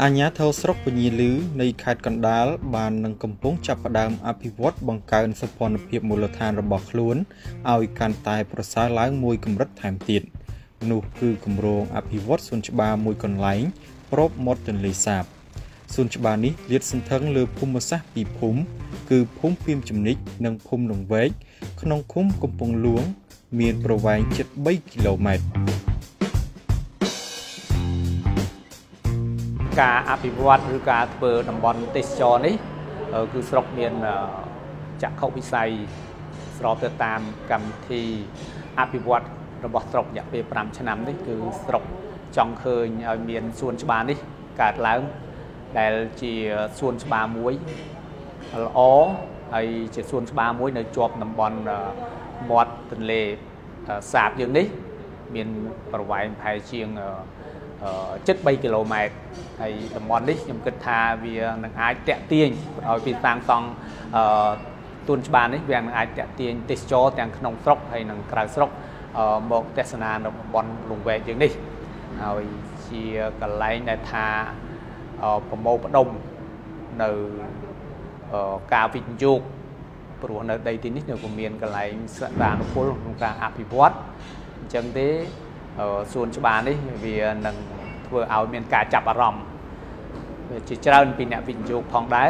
អាញាធរស្រុកពញាលឺនៃខេត្តកណ្ដាលបាននឹងកំពុងចាប់ផ្ដើមអភិវឌ្ឍបង្កើនសម្ព័ន្ធភាពមូលដ្ឋានរបស់ខ្លួនឲ្យកាន់តែប្រសើរឡើងមួយកម្រិតថែមទៀតនោះគឺគម្រោងអភិវឌ្ឍសួនច្បារមួយកន្លែងប្របមាត់ទន្លេសាបសួនច្បារនេះលាតសន្ធឹងលើភូមិសាស្ត្រពីរភូមិគឺភូមិពីមជំនិចនិងភូមិលង្វែកក្នុងឃុំកំពង់ហ្លួងមានប្រវែងជិត3គីឡូម៉ែត្រការអភិវឌ្ឍឬការធ្វើតំបន់ទេសចរនេះគឺស្រុកមានចក្ខុវិស័យស្របទៅតាមកម្មវិធីអភិវឌ្ឍរបស់ស្រុករយៈពេល5ឆ្នាំនេះគឺស្រុកចង់ឃើញឲ្យមានសួនច្បារនេះកើតឡើងដែលជាសួនច្បារមួយល្អហើយជាសួនច្បារមួយនៅជាប់តំបន់មាត់ទន្លេសាបយើងនេះមានប្រវែងប្រហែលជាងជិត3គីឡូម៉ែត្រហើយតំបន់នេះខ្ញុំគិតថាវានឹងអាចតាក់ទាញឲ្យពីសាងសង់សួនច្បារនេះវានឹងអាចតាក់ទាញទេសចរទាំងក្នុងស្រុកហើយនិងក្រៅស្រុកមកទស្សនានៅតំបន់លង្វែកយើងនេះហើយជាកន្លែងដែលថាប្រមូលផ្ដុំនៅការវិនិយោគព្រោះនៅដីទីនេះនៅក៏មានកន្លែងសក្តានុពលក្នុងការអភិវឌ្ឍអញ្ចឹងទេសួនច្បារនេះវានឹងធ្វើឲ្យមានការចាប់អារម្មណ៍ជាច្រើនពីអ្នកវិនិយោគផងដែរ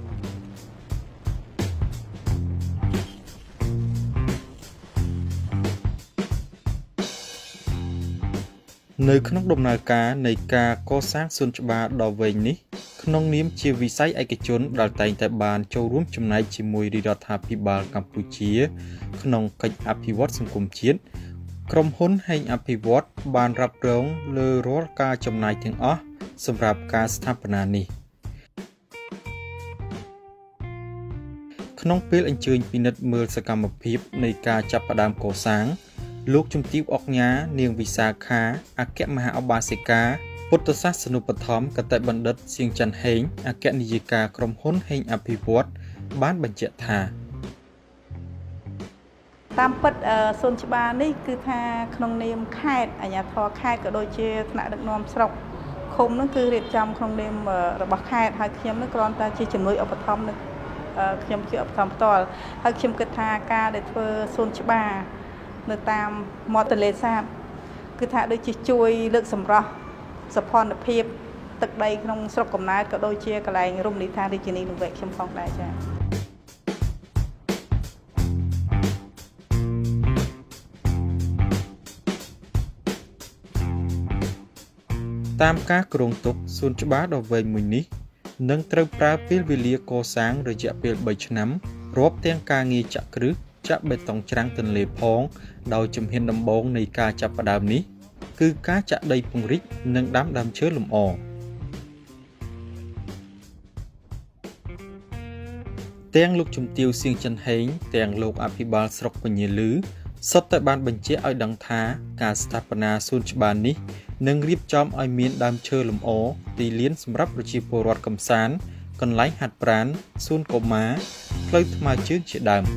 នៅក្នុងដំណើរការនៃការកសាងសួនច្បារដ៏វែងនេះក្នុងនាមជាវិស័យឯកជនដែលតែងតែបានចូលរួមចំណែកជាមួយរដ្ឋាភិបាលកម្ពុជាក្នុងកិច្ចអភិវឌ្ឍសង្គមជាតិក្រុមហ៊ុនហេងអភិវឌ្ឍបានរ៉ាប់រងលើរាល់ការចំណាយទាំងអស់សម្រាប់ការស្ថាបនានេះក្នុងពេលអញ្ជើញពិនិត្យមើលសកម្មភាពនៃការចាប់ផ្ដើមកសាងលោកជំទាវអុកញ៉ានាងវិសាខាអគ្គមហាឧបាសិកាពុទ្ធសាសនូបត្ថម្ភគតិបណ្ឌិតសៀងច័ន្ទហេងអគ្គនាយិកាក្រុមហ៊ុនហេងអភិវឌ្ឍបានបញ្ជាក់ថាតាមពិតសួនច្បារនេះគឺថាក្នុងនាមខេត្តអាជ្ញាធរខេត្តក៏ដូចជាថ្នាក់ដឹកនាំស្រុកឃុំនោះគឺរៀបចំក្នុងនាមរបស់ខេត្តហើយខ្ញុំនោះគ្រាន់តែជាជំនួយឧបត្ថម្ភនឹងខ្ញុំជាឧបត្ថម្ភផ្ទាល់ហើយខ្ញុំគិតថាការដែលធ្វើសួនច្បារនៅតាមមាត់ទន្លេសាបគឺថាដូចជាជួយលើកសម្រស់សោភ័ណភាពទឹកដីក្នុងស្រុកកំណើតក៏ដូចជាកន្លែងរមណីយដ្ឋានរាជធានីលង្វែកខ្ញុំផងដែរចា៎តាមការគ្រោងទុកសួនច្បារដ៏វែងមួយនេះនឹងត្រូវប្រើពេលវេលាកសាងរយៈពេល3ឆ្នាំរាប់ទាំងការងារចាក់គ្រឹះចាក់បេតុងច្រាំងទន្លេផងដោយជំហានដំបូងនៃការចាប់ផ្ដើមនេះគឺការចាក់ដីពង្រីកនិងដាំដើមឈើលម្អទាំងលោកជំទាវសៀងច័ន្ទហេងទាំងលោកអភិបាលស្រុកពញាលឺសុទ្ធតែបានបញ្ជាក់ឲ្យដឹងថាការស្ថាបនាសួនច្បារនេះនឹងរៀបចំឲ្យមានដើមឈើលម្អទីលានសម្រាប់ប្រជាពលរដ្ឋកម្សាន្តកន្លែងហាត់ប្រាណសួនកុមារផ្លូវថ្មើរជើងជាដើម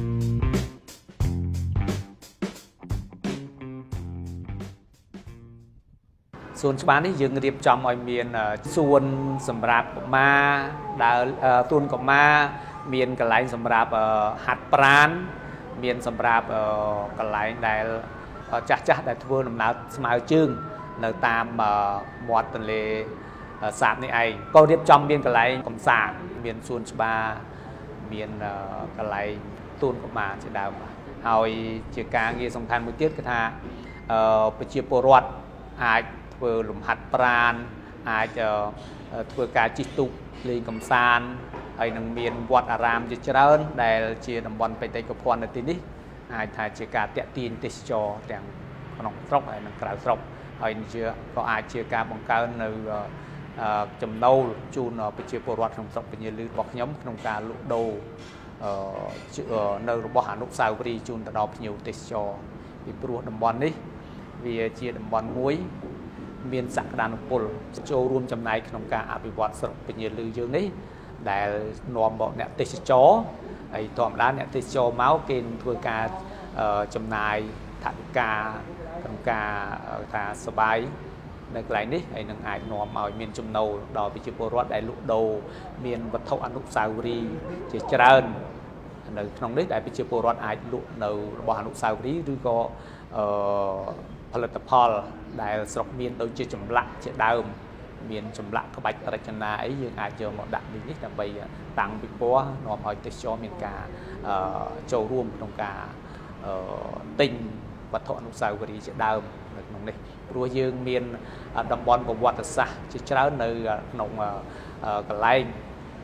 សួនច្បារនេះយើងរៀបចំឲ្យមានសួនសម្រាប់កុមារដើរសួនកុមារមានកន្លែងសម្រាប់ហាត់ប្រាណមានសម្រាប់កន្លែងដែលចាស់ដែលធ្វើដំណើរស្មើជើងនៅតាមមាត់ទន្លេសាបនេះឯងក៏រៀបចំមានកន្លែងកំសាន្តមានសួនច្បារមានកន្លែងទូនកុមារជាដើមហើយជាការងារសំខាន់មួយទៀតគឺថាប្រជាពលរដ្ឋអាចធ្វើលំហាត់ប្រាណអាចធ្វើការជិះទូកលេងកំសាន្តហើយនឹងមានវត្តអារាមជាច្រើនដែលជាតំបន់បេតិកភណ្ឌនៅទីនេះអាចថាជាការតាក់ទាញទេសចរទាំងក្នុងស្រុកហើយនិងក្រៅស្រុកហើយក៏អាចជាការបង្កើននៅចំណូលជូនប្រជាពលរដ្ឋក្នុងស្រុកពញាលឺរបស់ខ្ញុំក្នុងការលក់ដូរនៅរបស់អនុស្សាវរីយ៍ជូនទៅដល់ភ្ញៀវទេសចរពីព្រោះតំបន់នេះវាជាតំបន់មួយមានសក្តានុពលចូលរួមចំណែកក្នុងការអភិវឌ្ឍស្រុកពញាលឺយើងនេះដែលនាំមកអ្នកទេសចរហើយធម្មតាអ្នកទេសចរមកគេនឹងធ្វើការចំណាយថវិកាក្នុងការថាសបាយនៅកន្លែងនេះហើយនឹងអាចនាំឲ្យមានចំណូលដល់ប្រជាពលរដ្ឋដែលលក់ដូរមានវត្ថុអនុស្សាវរីយ៍ជាច្រើននៅក្នុងនេះដែលប្រជាពលរដ្ឋអាចលក់នៅរបស់អនុស្សាវរីយ៍ឬក៏ផលិតផលដែលស្រុកមានដូចជាចម្លាក់ជាដើមមានចម្លាក់ក្បាច់រចនាអីយើងអាចយកមកដាក់នេះដើម្បីតាំងពិព័រណ៍នាំឲ្យទេសចរមានការចូលរួមក្នុងការទិញវត្ថុអនុស្សាវរីយ៍ជាដើមនៅក្នុងនេះព្រោះយើងមានតំបន់ប្រវត្តិសាស្ត្រជាច្រើននៅក្នុងកន្លែង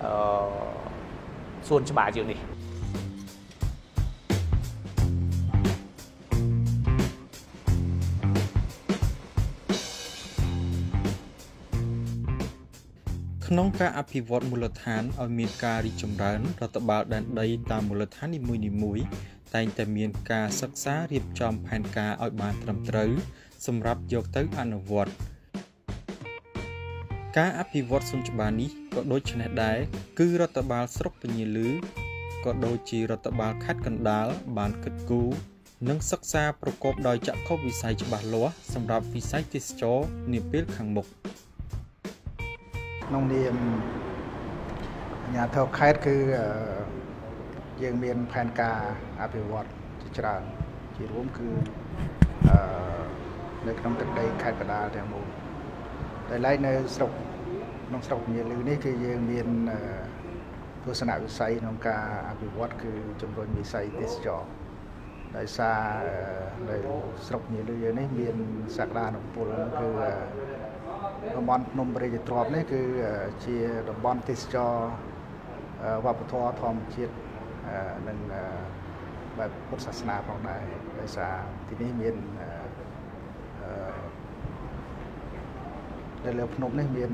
សួនច្បារយើងនេះក្នុងការអភិវឌ្ឍមូលដ្ឋានឲ្យមានការរីកចម្រើនរដ្ឋបាលដែនដីតាមមូលដ្ឋាននីមួយៗតែងតែមានការសិក្សារៀបចំផែនការឲ្យបានត្រឹមត្រូវសម្រាប់យកទៅអនុវត្តការអភិវឌ្ឍសួនច្បារនេះក៏ដូចនេះដែរគឺរដ្ឋបាលស្រុកពញាឮក៏ដូចជារដ្ឋបាលខេត្តកណ្ដាលបានគិតគូរនិងសិក្សាប្រកបដោយចក្ខុវិស័យច្បាស់លាស់សម្រាប់វិស័យទេសចរនាពេលខាងមុខក្នុងនាមអាជ្ញាធរខេត្តគឺយើងមានផែនការអភិវឌ្ឍជាច្រើនជារួមគឺនៅក្នុងទឹកដីខេត្តកណ្ដាលទាំងមូលដែលឡែកនៅស្រុកក្នុងស្រុកពញាឮនេះគឺយើងមានទស្សនវិស័យក្នុងការអភិវឌ្ឍគឺជំរុញវិស័យទេសចរដោយសារនៅស្រុកពញាឮយើងនេះមានសក្តានុពលគឺតំបន់ភ្នំព្រះរាជទ្រព្យនេះគឺជាតំបន់ទេសចរវប្បធម៌ធម្មជាតិនិងបែបពុទ្ធសាសនាផងដែរដោយសារទីនេះមាននៅលើភ្នំនេះមាន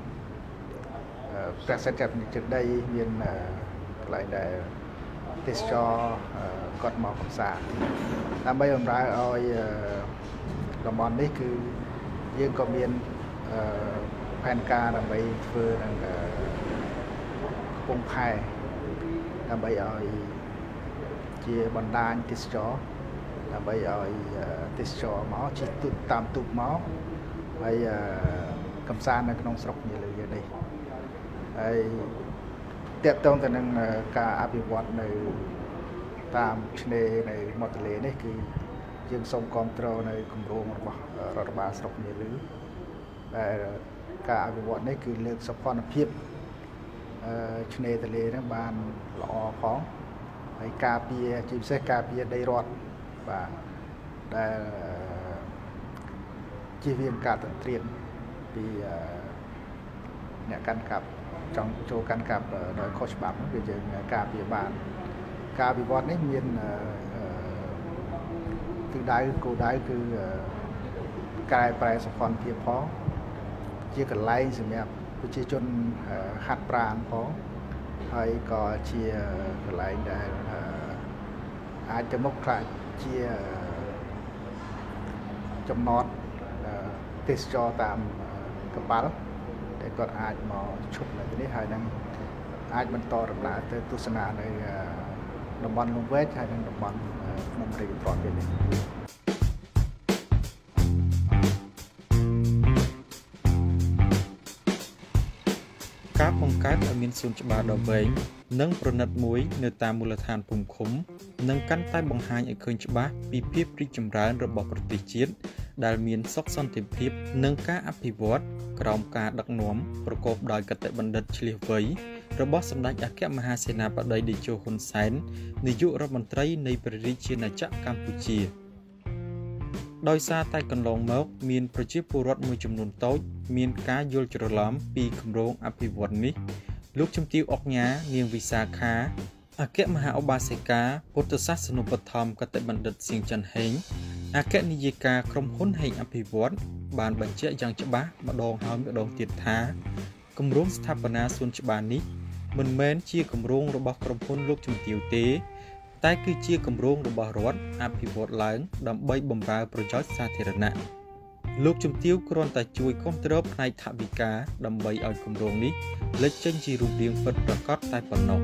ព្រះសក្តិជដីមានកន្លែងដែលទេសចរគាត់មកកំសាន្តដើម្បីបម្រើឲ្យតំបន់នេះគឺយើងក៏មានផែនការដើម្បីធ្វើនឹងកំពង់ផែដើម្បីឲ្យជាបណ្ដាញទេសចរដើម្បីឲ្យទេសចរមកជិះទូកតាមទូកមកហើយកំសាន្តនៅក្នុងស្រុកពញាឮយើងនេះហើយតេតតងទៅនឹងការអភិវឌ្ឍនៅតាមឆ្នេរនៅមាត់ទន្លេនេះគឺយើងសូមគ្រប់គ្រងនៅគម្រោងរបស់រដ្ឋបាលស្រុកពញាឮដែលការអភិវឌ្ឍនេះគឺលើកសោភ័ណភាពឆ្នេរទន្លេហ្នឹងបានល្អផងហើយការពារជាពិសេសការពារដីរដ្ឋបាទដែលជៀសវាងការទន្ទ្រានពីអ្នកកាន់កាប់ចង់ចូលកាន់កាប់ដោយខុសច្បាប់គឺយើងការពារបានការវិវត្តនេះមានកគោលដៅគឺកែប្រែសោភ័ណភាពផងជាកន្លែងសម្រាប់ប្រជាជនហាត់ប្រាណផងហើយក៏ជាកន្លែងដែលអាចទៅមុខខ្លះជាចំណតទេសចរតាមកបាល់ដែលគាត់អាចមកឈប់នៅទីនេះហើយនឹងអាចបន្តដំណើរទៅទស្សនានៅតំបន់លំវែកហើយនិងតំបន់ភ្នំរាជទ្រព្យនេះ ការបង្កើតឲ្យមានសួនច្បារដ៏វែងនិងប្រណិតមួយនៅតាមមូលដ្ឋានភូមិឃុំនឹងកាន់តែបង្ហាញឲ្យឃើញច្បាស់ពីភាពរីកចម្រើនរបស់ប្រទេសជាតិដែលមានសុខសន្តិភាពនិងការអភិវឌ្ឍក្រោមការដឹកនាំប្រកបដោយគតិបណ្ឌិតឆ្លៀសវៃរបស់សម្ដេចអគ្គមហាសេនាបតីតេជោហ៊ុនសែននាយករដ្ឋមន្ត្រីនៃព្រះរាជាណាចក្រកម្ពុជាដោយសារតែកន្លងមកមានប្រជាពលរដ្ឋមួយចំនួនតូចមានការយល់ច្រឡំពីគម្រោងអភិវឌ្ឍនេះលោកជំទាវអុកញ៉ានាងវិសាខាអគ្គមហាឧបាសិកាពុទ្ធសាសនូបត្ថម្ភគតិបណ្ឌិតសៀងច័ន្ទហេងអគ្គនាយិកាក្រុមហ៊ុនហេងអភិវឌ្ឍបានបញ្ជាក់យ៉ាងច្បាស់ម្ដងហើយម្ដងទៀតថាគម្រោងស្ថាបនាសួនច្បារនេះមិនមែនជាគម្រោងរបស់ក្រុមហ៊ុនលោកជំទាវទេតែគឺជាគម្រោងរបស់រដ្ឋអភិវឌ្ឍឡើងដើម្បីបម្រើប្រយោជន៍សាធារណៈលោកជំទាវគ្រាន់តែជួយគាំទ្រផ្នែកថវិកាដើម្បីឲ្យគម្រោងនេះលេចចេញជារូបរាងពិតប្រាកដតែប៉ុណ្ណោះ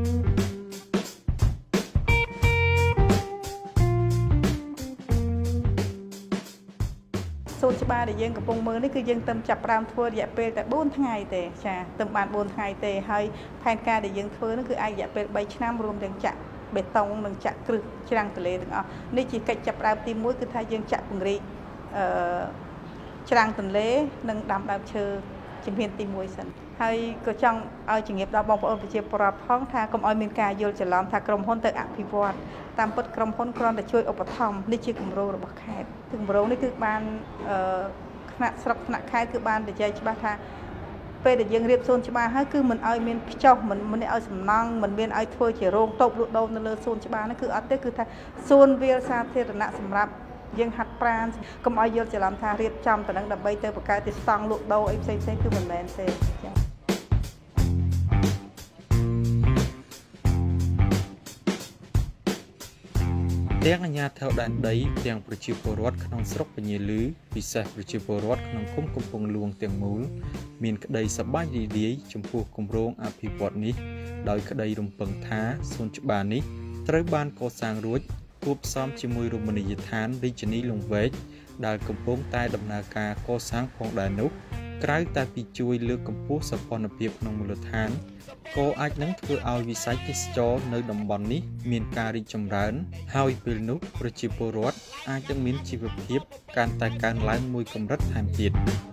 សូនច្បារដែលយើងកំពុងមើលនេះគឺយើងទៅចាប់ផ្ដើមធ្វើរយៈពេលតែ4ថ្ងៃទេចាទៅបាន4ថ្ងៃទេហើយផែនការដែលយើងធ្វើនោះគឺអាចរយៈពេល3ឆ្នាំរួមទាំងចាក់បេតុងនិងចាក់គ្រឹះច្រាំងទន្លេទាំងអស់នេះជាកិច្ចចាប់ផ្ដើមទី1គឺថាយើងចាក់ពង្រីកច្រាំងទន្លេនិងដាំដើមឈើជំហានទី1សិនហើយក៏ចង់ឲ្យជំរាបដល់បងប្អូនប្រជាពលរដ្ឋផងថាកុំឲ្យមានការយល់ច្រឡំថាក្រុមហ៊ុនទៅអភិវឌ្ឍតាមពិតក្រុមហ៊ុនគ្រាន់តែជួយឧបត្ថម្ភនេះជាគម្រោងរបស់ខេត្តគម្រោងនេះគឺបានថ្នាក់ស្រុកថ្នាក់ខេត្តគឺបាននិយាយច្បាស់ថាពេលដែលយើងរៀបសួនច្បារហើយគឺមិនឲ្យមានខ្ចោះមិនឲ្យសំណង់មិនមានឲ្យធ្វើជារោងតូបលក់ដូរនៅលើសួនច្បារនេះគឺអត់ទេគឺថាសួនវាលសាធារណៈសម្រាប់យើងហាត់ប្រាណកុំឲ្យយល់ច្រឡំថារៀបចំទៅនឹងដើម្បីទៅបង្កើតទីស្តង់លក់ដូរអីផ្សេងៗគឺមិនមែនទេចា៎ទាំងអាជ្ញាធរដែនដីទាំងប្រជាពលរដ្ឋក្នុងស្រុកពញាលឺពិសេសប្រជាពលរដ្ឋក្នុងឃុំកំពង់ហ្លួងទាំងមូលមានក្តីសប្បាយរីករាយចំពោះគម្រោងអភិវឌ្ឍនេះដោយក្តីរំពឹងថាសួនច្បារនេះត្រូវបានកសាងរួចគួបផ្សំជាមួយរមណីយដ្ឋានរាជធានីលង្វែកដែលកំពុងតែដំណើរការកសាងផងដែរនោះក្រៅតែពីជួយលើកកម្ពស់សោភ័ណភាពក្នុងមូលដ្ឋានក៏អាចនឹងធ្វើឲ្យវិស័យទេសចរនៅតំបន់នេះមានការរីកចម្រើនហើយពេលនោះប្រជាពលរដ្ឋអាចនឹងមានជីវភាពកាន់តែកើនឡើងមួយកម្រិតថែមទៀត